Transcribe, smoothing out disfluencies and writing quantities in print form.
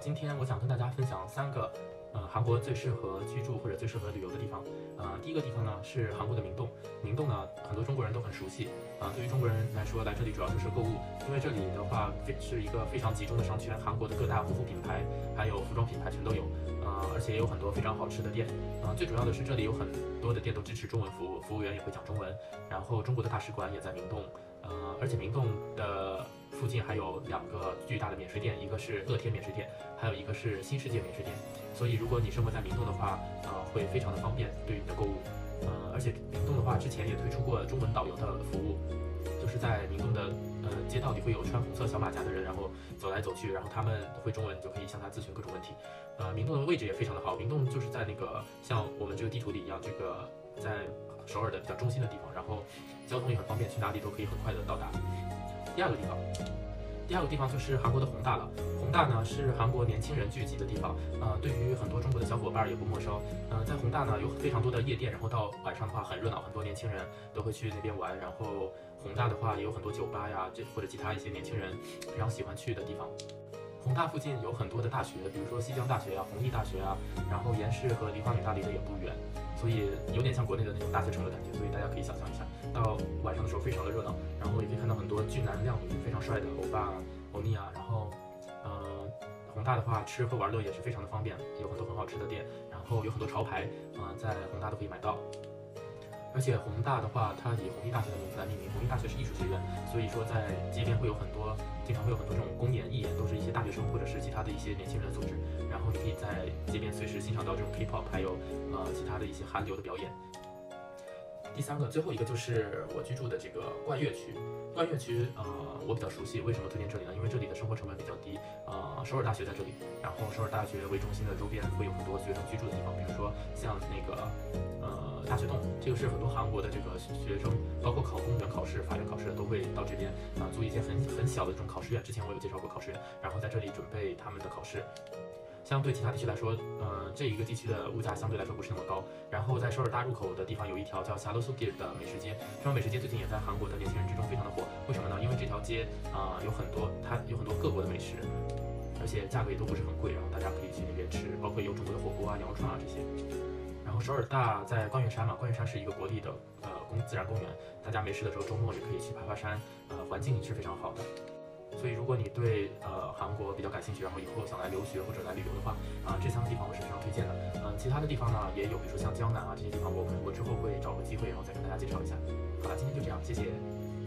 今天我想跟大家分享3个，韩国最适合居住或者最适合旅游的地方。第一个地方呢是韩国的明洞，明洞呢很多中国人都很熟悉。对于中国人来说，来这里主要就是购物，因为这里的话是一个非常集中的商圈，韩国的各大护肤品牌还有服装品牌全都有，而且也有很多非常好吃的店。最主要的是这里有很多的店都支持中文服务，服务员也会讲中文，然后中国的大使馆也在明洞。而且明洞的附近还有2个巨大的免税店，一个是乐天免税店，还有一个是新世界免税店。所以如果你生活在明洞的话，会非常的方便对于你的购物。而且明洞的话之前也推出过中文导游的服务，就是在明洞的街道里会有穿红色小马甲的人，然后走来走去，然后他们会中文，你就可以向他咨询各种问题。明洞的位置也非常的好，明洞就是在那个像我们这个地图里一样，这个在首尔的比较中心的地方，然后交通也很方便，去哪里都可以很快的到达。第二个地方就是韩国的弘大了。弘大呢是韩国年轻人聚集的地方，对于很多中国的小伙伴也不陌生。在弘大呢有非常多的夜店，然后到晚上的话很热闹，很多年轻人都会去那边玩。然后弘大的话也有很多酒吧呀，或者其他一些年轻人非常喜欢去的地方。弘大附近有很多的大学，比如说西江大学啊、弘毅大学啊，然后延世和梨花女大离得也不远，所以有点像国内的那种大学城的感觉。所以大家可以想象一下，到晚上的时候非常的热闹，然后也可以看到很多俊男靓女、非常帅的欧巴、欧尼啊。然后，弘大的话吃喝玩乐也是非常的方便，有很多很好吃的店，然后有很多潮牌，在弘大都可以买到。而且弘大的话，它以弘毅大学的名字来命名，弘毅大学是艺术学院，所以说在街边会有很多，经常会有很多这种公演、义演，都是一些大学生或者是其他的一些年轻人组织，然后你可以在街边随时欣赏到这种 K-pop， 还有其他的一些韩流的表演。第3个，最后一个就是我居住的这个冠岳区。冠岳区，我比较熟悉，为什么推荐这里呢？因为这里的生活成本比较低，首尔大学在这里，然后首尔大学为中心的周边会有很多学生居住的地方，比如说像那个大学洞，这个是很多韩国的这个学生，包括考公务员考试、法院考试都会到这边租一间很小的这种考试院。之前我有介绍过考试院，然后在这里准备他们的考试。相对其他地区来说，这一个地区的物价相对来说不是那么高。然后在首尔大入口的地方有一条叫夏洛苏街的美食街，这条美食街最近也在韩国的年轻人之中非常的火。为什么呢？因为这条街它有很多各国的美食，而且价格也都不是很贵，然后大家可以去那边吃，包括有中国的火锅啊、羊肉串啊这些。然后首尔大在冠岳山嘛，冠岳山是一个国立的自然公园，大家没事的时候周末也可以去爬爬山，环境也是非常好的。所以如果你对韩国比较感兴趣，然后以后想来留学或者来旅游的话，这3个地方我是非常推荐的。其他的地方呢也有，比如说像江南啊这些地方，我之后会找个机会，然后再跟大家介绍一下。好了，今天就这样，谢谢。